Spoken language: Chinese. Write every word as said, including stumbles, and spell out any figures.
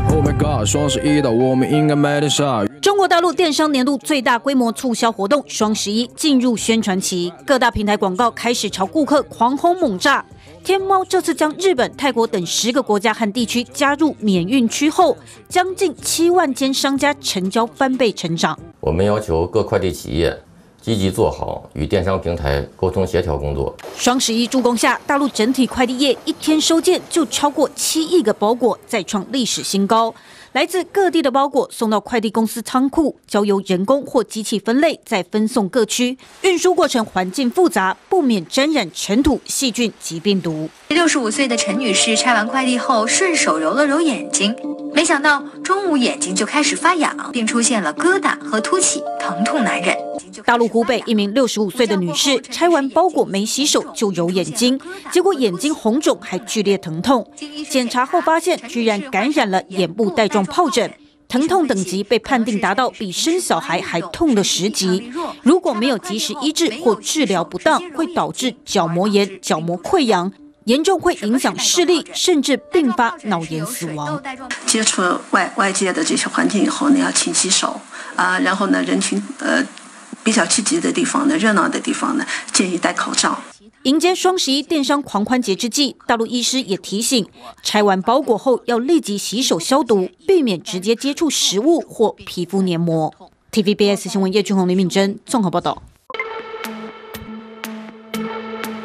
Oh my god， 双十一到，我们应该买点啥？ 中国大陆电商年度最大规模促销活动双十一进入宣传期，各大平台广告开始朝顾客狂轰猛炸。天猫这次将日本、泰国等十个国家和地区加入免运区后，将近七万间商家成交翻倍成长。 我们要求各快递企业积极做好与电商平台沟通协调工作。 双十一助攻下，大陆整体快递业一天收件就超过七亿个包裹，再创历史新高。来自各地的包裹送到快递公司仓库，交由人工或机器分类，再分送各区。运输过程环境复杂，不免沾染尘土、细菌及病毒。 六十五岁的陈女士拆完快递后，顺手揉了揉眼睛，没想到中午眼睛就开始发痒，并出现了疙瘩和凸起，疼痛难忍。 大陆湖北一名六十五岁的女士拆完包裹没洗手就揉眼睛，结果眼睛红肿还剧烈疼痛。检查后发现，居然感染了眼部带状疱疹，疼痛等级被判定达到比生小孩还痛的十级。如果没有及时医治或治疗不当，会导致角膜炎、角膜溃疡，严重会影响视力，甚至并发脑炎死亡。 接触外外界的这些环境以后呢，要勤洗手啊、呃，然后呢，人群呃。比较聚集的地方呢，热闹的地方呢，建议戴口罩。 迎接双十一电商狂欢节之际，大陆医师也提醒，拆完包裹后要立即洗手消毒，避免直接接触食物或皮肤黏膜。T V B S 新闻叶俊宏、李敏珍综合报道。